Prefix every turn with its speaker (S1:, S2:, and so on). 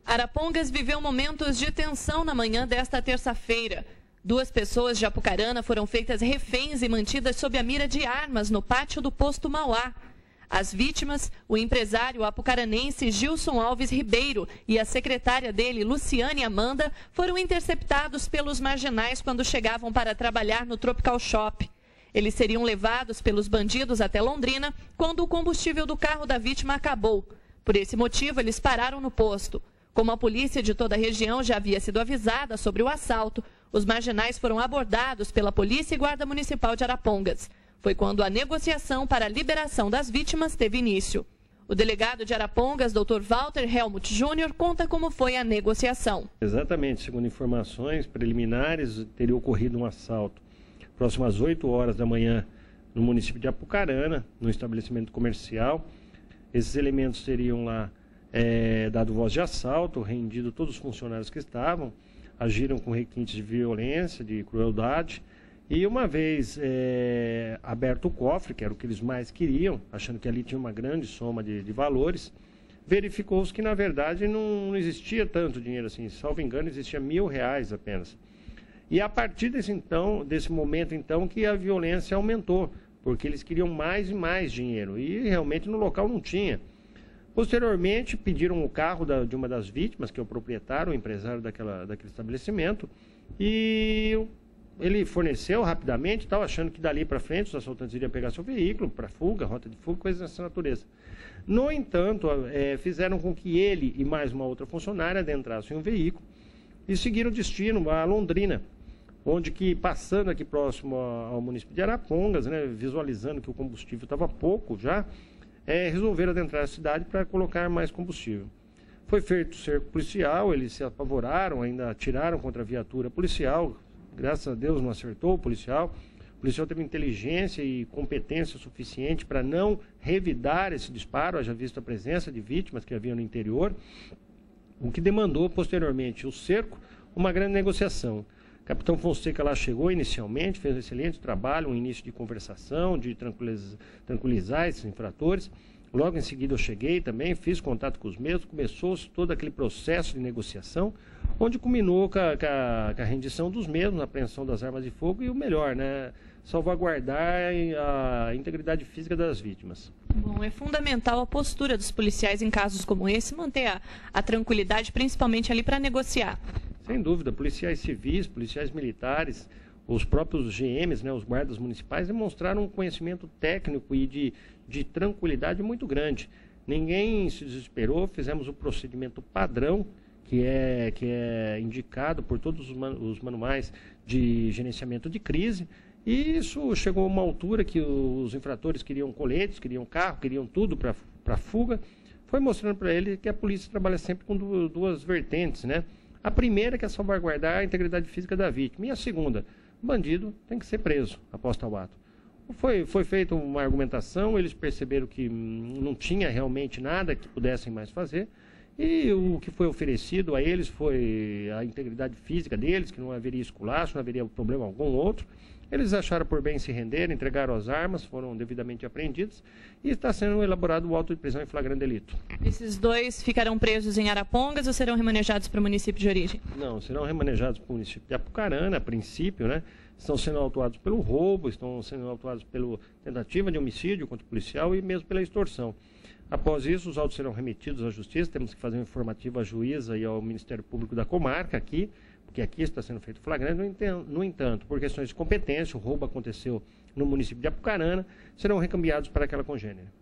S1: Arapongas viveu momentos de tensão na manhã desta terça-feira. 2 pessoas de Apucarana foram feitas reféns e mantidas sob a mira de armas no pátio do posto Mauá. As vítimas, o empresário apucaranense Gilson Alves Ribeiro e a secretária dele, Luciane Amanda, foram interceptados pelos marginais quando chegavam para trabalhar no Tropical Shop. Eles seriam levados pelos bandidos até Londrina quando o combustível do carro da vítima acabou. Por esse motivo, eles pararam no posto. Como a polícia de toda a região já havia sido avisada sobre o assalto, os marginais foram abordados pela Polícia e Guarda Municipal de Arapongas. Foi quando a negociação para a liberação das vítimas teve início. O delegado de Arapongas, Dr. Walter Helmut Júnior, conta como foi a negociação.
S2: Exatamente, segundo informações preliminares, teria ocorrido um assalto próximo às 8 horas da manhã no município de Apucarana, no estabelecimento comercial. Esses elementos teriam lá dado voz de assalto, rendido todos os funcionários que estavam, agiram com requintes de violência, de crueldade, e uma vez aberto o cofre, que era o que eles mais queriam, achando que ali tinha uma grande soma de valores, verificou-se que na verdade não existia tanto dinheiro assim, salvo engano existia R$1.000 apenas. E a partir desse momento então que a violência aumentou, porque eles queriam mais e mais dinheiro, e realmente no local não tinha. Posteriormente, pediram o carro de uma das vítimas, que é o proprietário, o empresário daquele estabelecimento, e ele forneceu rapidamente, achando que dali para frente os assaltantes iriam pegar seu veículo para fuga, rota de fuga, coisas dessa natureza. No entanto, fizeram com que ele e mais uma outra funcionária adentrassem um veículo e seguiram o destino a Londrina, onde que, passando aqui próximo ao município de Arapongas, visualizando que o combustível estava pouco já, resolveram adentrar a cidade para colocar mais combustível. Foi feito o cerco policial, eles se apavoraram, ainda atiraram contra a viatura policial, graças a Deus não acertou o policial teve inteligência e competência suficiente para não revidar esse disparo, haja visto a presença de vítimas que havia no interior, o que demandou posteriormente o cerco, uma grande negociação. O capitão Fonseca lá chegou inicialmente, fez um excelente trabalho, um início de conversação, de tranquilizar esses infratores. Logo em seguida eu cheguei também, fiz contato com os mesmos, começou todo aquele processo de negociação, onde culminou com a rendição dos mesmos, a apreensão das armas de fogo e o melhor, salvaguardar a integridade física das vítimas.
S1: Bom, é fundamental a postura dos policiais em casos como esse, manter a tranquilidade, principalmente ali para negociar.
S2: Sem dúvida, policiais civis, policiais militares, os próprios GMs, os guardas municipais, demonstraram um conhecimento técnico e de tranquilidade muito grande. Ninguém se desesperou, fizemos o procedimento padrão, que é indicado por todos os manuais de gerenciamento de crise, e isso chegou a uma altura que os infratores queriam coletes, queriam carro, queriam tudo para fuga. Foi mostrando para ele que a polícia trabalha sempre com duas vertentes, A primeira que é salvaguardar a integridade física da vítima. E a segunda, o bandido tem que ser preso após tal ato. Foi feita uma argumentação, eles perceberam que não tinha realmente nada que pudessem mais fazer. E o que foi oferecido a eles foi a integridade física deles, que não haveria esculacho, não haveria problema algum outro. Eles acharam por bem se render, entregaram as armas, foram devidamente apreendidos e está sendo elaborado o auto de prisão em flagrante delito.
S1: Esses 2 ficarão presos em Arapongas ou serão remanejados para o município de origem?
S2: Não, serão remanejados para o município de Apucarana, a princípio, Estão sendo autuados pelo roubo, estão sendo autuados pela tentativa de homicídio contra o policial e mesmo pela extorsão. Após isso, os autos serão remetidos à Justiça, temos que fazer um informativo à juíza e ao Ministério Público da comarca aqui, porque aqui está sendo feito flagrante. No entanto, por questões de competência, o roubo aconteceu no município de Apucarana, serão recambiados para aquela congênere.